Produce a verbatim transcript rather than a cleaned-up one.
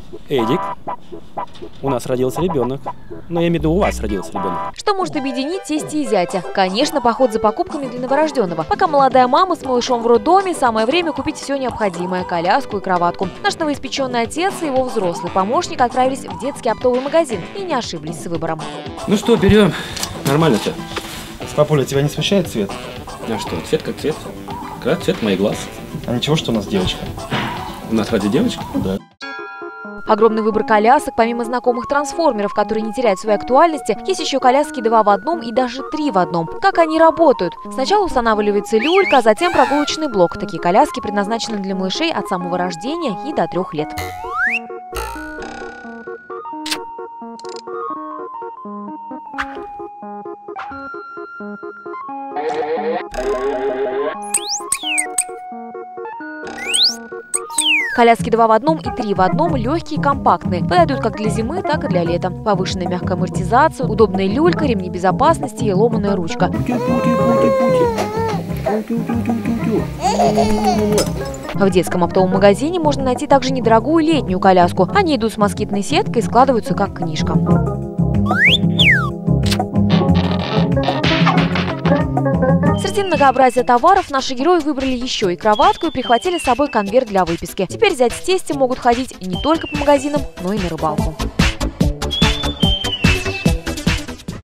Эдик, у нас родился ребенок. Но я имею в виду, у вас родился ребенок. Что может объединить тестя и зятя? Конечно, поход за покупками для новорожденного. Пока молодая мама с малышом в роддоме, самое время купить все необходимое – коляску и кроватку. Наш новоиспеченный отец и его взрослый помощник отправились в детский оптовый магазин и не ошиблись с выбором. Ну что, берем. Нормально-то. С папулей тебя не смущает цвет? А что, цвет как цвет. Как цвет моих глаз. А ничего, что у нас девочка? У нас ради девочка? Да. Огромный выбор колясок, помимо знакомых трансформеров, которые не теряют своей актуальности, есть еще коляски два в одном и даже три в одном. Как они работают? Сначала устанавливается люлька, а затем прогулочный блок. Такие коляски предназначены для малышей от самого рождения и до трех лет. Коляски два в одном и три в одном легкие и компактные. Подойдут как для зимы, так и для лета. Повышенная мягкая амортизация, удобная люлька, ремни безопасности и ломаная ручка. В детском оптовом магазине можно найти также недорогую летнюю коляску. Они идут с москитной сеткой и складываются как книжка. Среди многообразия товаров наши герои выбрали еще и кроватку и прихватили с собой конверт для выписки. Теперь зять с тестем могут ходить не только по магазинам, но и на рыбалку.